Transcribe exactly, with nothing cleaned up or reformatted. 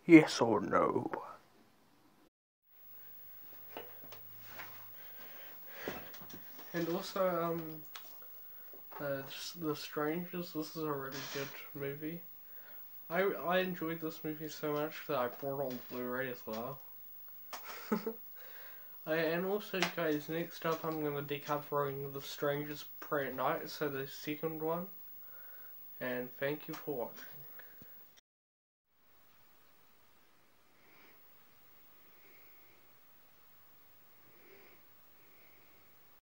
Yes or no? And also, um, uh, The Strangers, this is a really good movie. I, I enjoyed this movie so much that I bought it on Blu-ray as well. uh, and also, guys, next up I'm going to be covering The Strangers Pray at Night, so the second one. And thank you for watching.